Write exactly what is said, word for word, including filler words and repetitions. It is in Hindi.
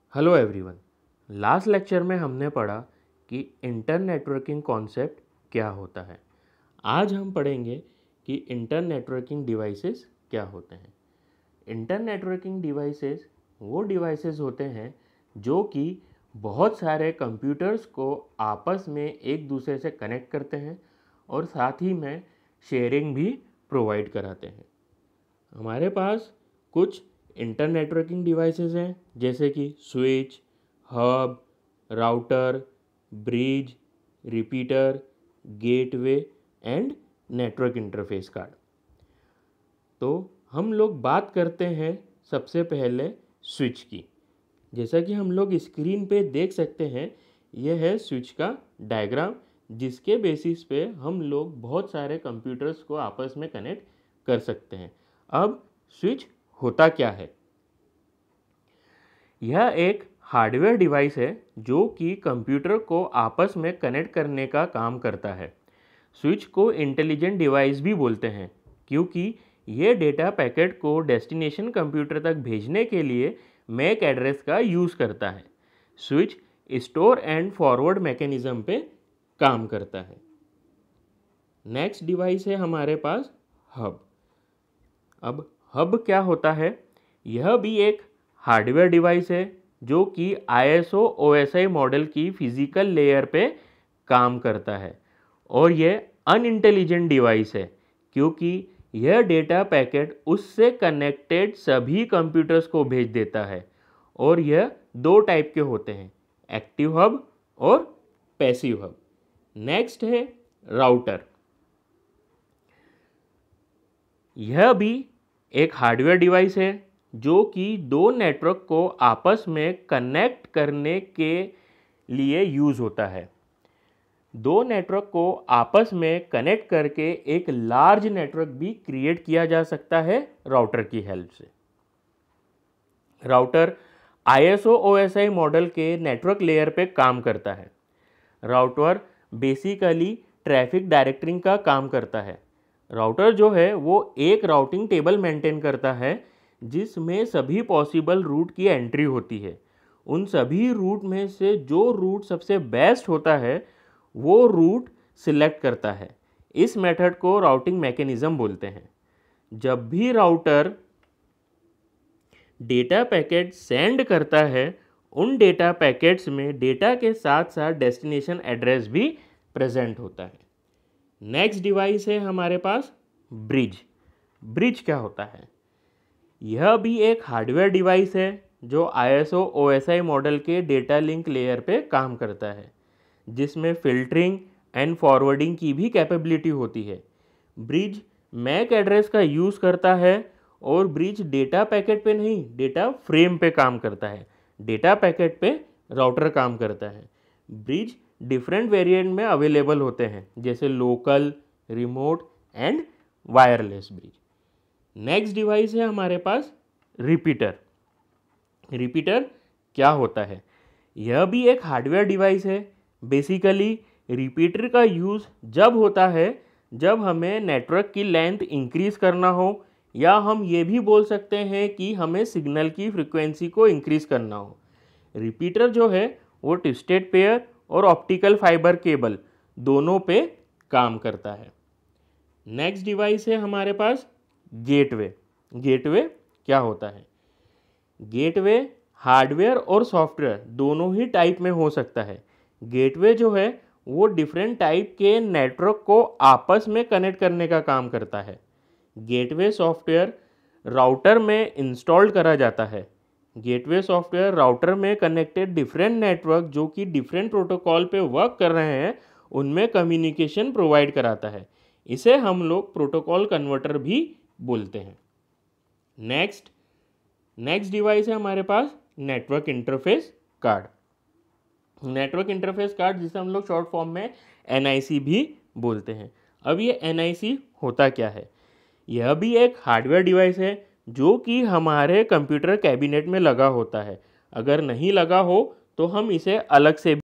Hello everyone. लास्ट लेक्चर में हमने पढ़ा कि इंटर नेटवर्किंग कॉन्सेप्ट क्या होता है। आज हम पढ़ेंगे कि इंटर नेटवर्किंग डिवाइसेस क्या होते हैं। इंटर नेटवर्किंग डिवाइसेस वो डिवाइसेस होते हैं जो कि बहुत सारे कंप्यूटर्स को आपस में एक दूसरे से कनेक्ट करते हैं और साथ ही में शेयरिंग भी प्रोवाइड कराते हैं। हमारे पास कुछ इंटर नेटवर्किंग डिवाइसेस हैं जैसे कि switch, hub, router, bridge, repeater, gateway and network interface card. तो हम लोग बात करते हैं सबसे पहले स्विच की। जैसा कि हम लोग स्क्रीन पे देख सकते हैं, यह है स्विच का डायग्राम, जिसके बेसिस पे हम लोग बहुत सारे कंप्यूटर्स को आपस में कनेक्ट कर सकते हैं। अब स्विच होता क्या है? यह एक हार्डवेयर डिवाइस है जो कि कंप्यूटर को आपस में कनेक्ट करने का काम करता है। स्विच को इंटेलिजेंट डिवाइस भी बोलते हैं क्योंकि ये डेटा पैकेट को डेस्टिनेशन कंप्यूटर तक भेजने के लिए मैक एड्रेस का यूज़ करता है। Switch store and forward mechanism पे काम करता है। नेक्स्ट डिवाइस है हमारे पास हब। अब हब क्या होता है? यह भी एक हार्डवेयर डिवाइस है जो कि I S O O S I model की फिजिकल लेयर पे काम करता है और यह अनइंटेलिजेंट डिवाइस है क्योंकि यह डेटा पैकेट उससे कनेक्टेड सभी कंप्यूटर्स को भेज देता है। और यह दो टाइप के होते हैं, एक्टिव हब और पैसिव हब। नेक्स्ट है राउटर। यह भी एक हार्डवेयर डिवाइस है जो कि दो नेटवर्क को आपस में कनेक्ट करने के लिए यूज़ होता है। दो नेटवर्क को आपस में कनेक्ट करके एक लार्ज नेटवर्क भी क्रिएट किया जा सकता है राउटर की हेल्प से। Router I S O O S I model के नेटवर्क लेयर पे काम करता है। राउटर बेसिकली ट्रैफिक डायरेक्टरिंग का काम करता है। राउटर जो है वो एक राउटिंग टेबल मेंटेन करता है जिसमें सभी पॉसिबल रूट की एंट्री होती है। उन सभी रूट में से जो रूट सबसे बेस्ट होता है वो रूट सिलेक्ट करता है। इस मेथड को राउटिंग मैकेनिज्म बोलते हैं। जब भी राउटर डेटा पैकेट सेंड करता है, उन डेटा पैकेट्स में डेटा के साथ साथ डेस्टिनेशन एड्रेस भी प्रेजेंट होता है। नेक्स्ट डिवाइस है हमारे पास ब्रिज। ब्रिज क्या होता है? यह भी एक हार्डवेयर डिवाइस है जो I S O O S I model के डेटा लिंक लेयर पे काम करता है, जिसमें फिल्टरिंग एंड फॉरवर्डिंग की भी कैपेबिलिटी होती है। ब्रिज मैक एड्रेस का यूज़ करता है और ब्रिज डेटा पैकेट पे नहीं, डेटा फ्रेम पे काम करता है। डेटा पैकेट पे राउटर काम करता है। ब्रिज डिफरेंट वेरिएंट में अवेलेबल होते हैं जैसे local, remote and wireless bridge. Next device है हमारे पास रिपीटर। रिपीटर क्या होता है? यह भी एक हार्डवेयर डिवाइस है। बेसिकली रिपीटर का यूज़ जब होता है जब हमें नेटवर्क की लेंथ इंक्रीज करना हो, या हम ये भी बोल सकते हैं कि हमें सिग्नल की फ्रिक्वेंसी को इंक्रीज करना हो। रिपीटर जो है वो ट्विस्टेड पेयर और ऑप्टिकल फाइबर केबल दोनों पे काम करता है। नेक्स्ट डिवाइस है हमारे पास गेटवे। गेटवे क्या होता है? गेटवे हार्डवेयर और सॉफ्टवेयर दोनों ही टाइप में हो सकता है। गेटवे जो है वो डिफरेंट टाइप के नेटवर्क को आपस में कनेक्ट करने का काम करता है। गेटवे सॉफ्टवेयर राउटर में इंस्टॉल्ड करा जाता है। गेटवे सॉफ्टवेयर राउटर में कनेक्टेड डिफरेंट नेटवर्क जो कि डिफरेंट प्रोटोकॉल पे वर्क कर रहे हैं उनमें कम्युनिकेशन प्रोवाइड कराता है। इसे हम लोग प्रोटोकॉल कन्वर्टर भी बोलते हैं। नेक्स्ट नेक्स्ट डिवाइस है हमारे पास network interface card. Network interface card जिसे हम लोग शॉर्ट फॉर्म में एन आई सी भी बोलते हैं। अब ये एन आई सी होता क्या है? यह भी एक हार्डवेयर डिवाइस है जो कि हमारे कंप्यूटर कैबिनेट में लगा होता है। अगर नहीं लगा हो तो हम इसे अलग से